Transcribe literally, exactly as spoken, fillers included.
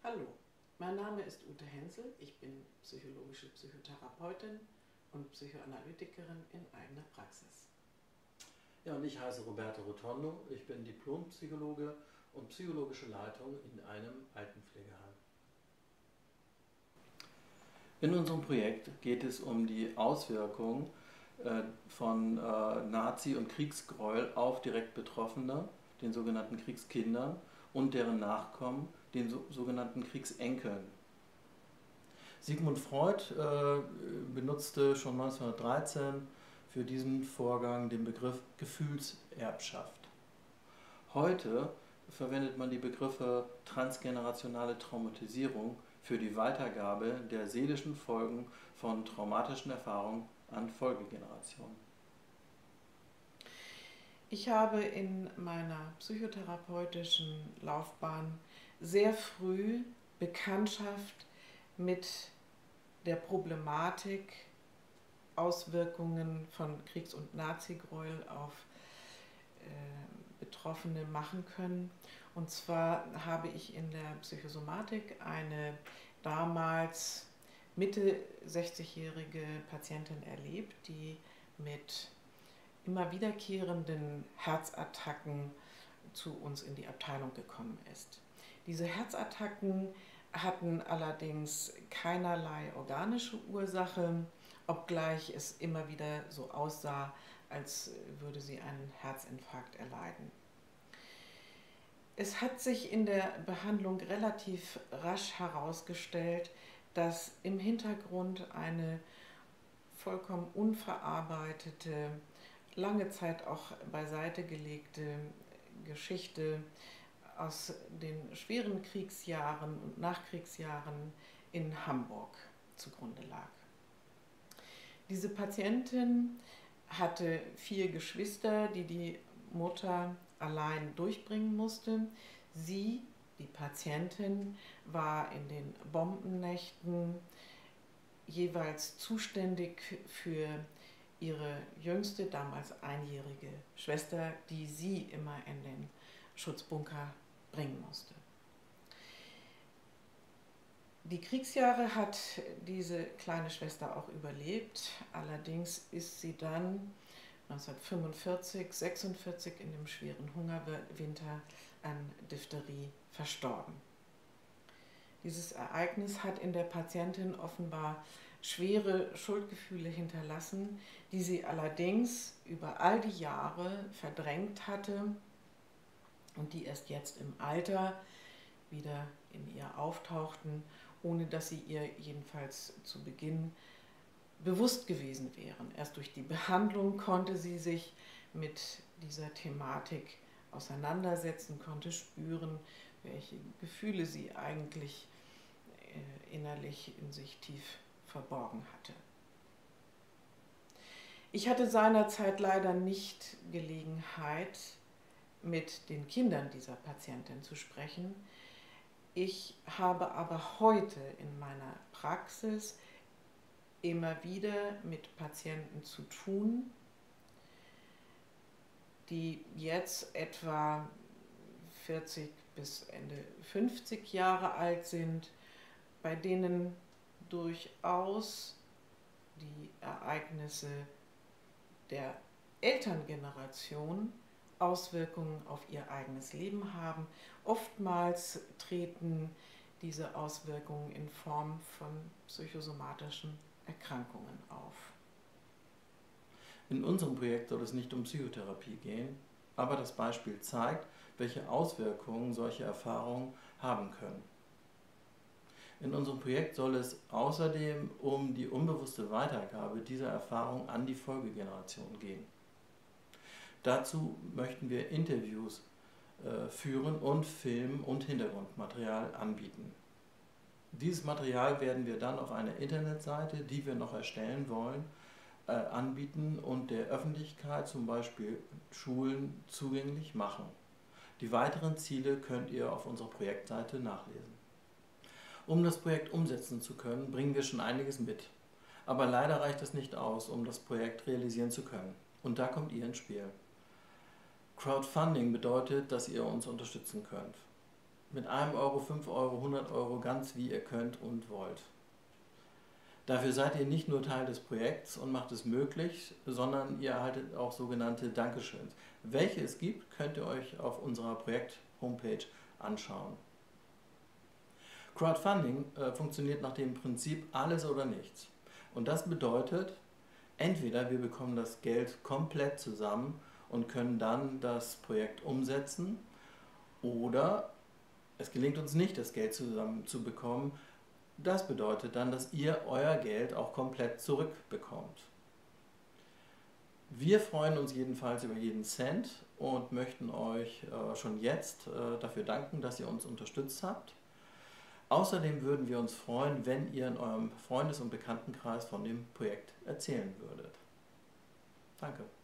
Hallo, mein Name ist Ute Hensel, ich bin psychologische Psychotherapeutin und Psychoanalytikerin in eigener Praxis. Ja, und ich heiße Roberto Rotondo, ich bin Diplompsychologe und psychologische Leitung in einem Altenpflegeheim. In unserem Projekt geht es um die Auswirkungen äh, von äh, Nazi- und Kriegsgräuel auf direkt Betroffene, den sogenannten Kriegskindern, und deren Nachkommen, den so, sogenannten Kriegsenkeln. Sigmund Freud äh, benutzte schon neunzehnhundertdreizehn für diesen Vorgang den Begriff Gefühlserbschaft. Heute verwendet man die Begriffe transgenerationale Traumatisierung für die Weitergabe der seelischen Folgen von traumatischen Erfahrungen an Folgegenerationen. Ich habe in meiner psychotherapeutischen Laufbahn sehr früh Bekanntschaft mit der Problematik Auswirkungen von Kriegs- und Nazigräuel auf äh, Betroffene machen können. Und zwar habe ich in der Psychosomatik eine damals Mitte sechzigjährige Patientin erlebt, die mit immer wiederkehrenden Herzattacken zu uns in die Abteilung gekommen ist. Diese Herzattacken hatten allerdings keinerlei organische Ursache, obgleich es immer wieder so aussah, als würde sie einen Herzinfarkt erleiden. Es hat sich in der Behandlung relativ rasch herausgestellt, dass im Hintergrund eine vollkommen unverarbeitete, lange Zeit auch beiseite gelegte Geschichte aus den schweren Kriegsjahren und Nachkriegsjahren in Hamburg zugrunde lag. Diese Patientin hatte vier Geschwister, die die Mutter allein durchbringen musste. Sie, die Patientin, war in den Bombennächten jeweils zuständig für ihre jüngste, damals einjährige Schwester, die sie immer in den Schutzbunker bringen musste. Die Kriegsjahre hat diese kleine Schwester auch überlebt, allerdings ist sie dann neunzehnhundertfünfundvierzig, sechsundvierzig in dem schweren Hungerwinter an Diphtherie verstorben. Dieses Ereignis hat in der Patientin offenbar schwere Schuldgefühle hinterlassen, die sie allerdings über all die Jahre verdrängt hatte und die erst jetzt im Alter wieder in ihr auftauchten, ohne dass sie ihr jedenfalls zu Beginn bewusst gewesen wären. Erst durch die Behandlung konnte sie sich mit dieser Thematik auseinandersetzen, konnte spüren, welche Gefühle sie eigentlich äh, innerlich in sich tief verborgen hatte. Ich hatte seinerzeit leider nicht Gelegenheit, mit den Kindern dieser Patientin zu sprechen. Ich habe aber heute in meiner Praxis immer wieder mit Patienten zu tun, die jetzt etwa vierzig bis Ende fünfzig Jahre alt sind, bei denen durchaus die Ereignisse der Elterngeneration Auswirkungen auf ihr eigenes Leben haben. Oftmals treten diese Auswirkungen in Form von psychosomatischen Erkrankungen auf. In unserem Projekt soll es nicht um Psychotherapie gehen, aber das Beispiel zeigt, welche Auswirkungen solche Erfahrungen haben können. In unserem Projekt soll es außerdem um die unbewusste Weitergabe dieser Erfahrung an die Folgegeneration gehen. Dazu möchten wir Interviews äh, führen und Film- und Hintergrundmaterial anbieten. Dieses Material werden wir dann auf einer Internetseite, die wir noch erstellen wollen, äh, anbieten und der Öffentlichkeit, zum Beispiel Schulen, zugänglich machen. Die weiteren Ziele könnt ihr auf unserer Projektseite nachlesen. Um das Projekt umsetzen zu können, bringen wir schon einiges mit. Aber leider reicht es nicht aus, um das Projekt realisieren zu können. Und da kommt ihr ins Spiel. Crowdfunding bedeutet, dass ihr uns unterstützen könnt. Mit einem Euro, fünf Euro, hundert Euro, ganz wie ihr könnt und wollt. Dafür seid ihr nicht nur Teil des Projekts und macht es möglich, sondern ihr erhaltet auch sogenannte Dankeschöns. Welche es gibt, könnt ihr euch auf unserer Projekt-Homepage anschauen. Crowdfunding äh, funktioniert nach dem Prinzip alles oder nichts. Und das bedeutet, entweder wir bekommen das Geld komplett zusammen und können dann das Projekt umsetzen, oder es gelingt uns nicht, das Geld zusammenzubekommen. Das bedeutet dann, dass ihr euer Geld auch komplett zurückbekommt. Wir freuen uns jedenfalls über jeden Cent und möchten euch äh, schon jetzt äh, dafür danken, dass ihr uns unterstützt habt. Außerdem würden wir uns freuen, wenn ihr in eurem Freundes- und Bekanntenkreis von dem Projekt erzählen würdet. Danke.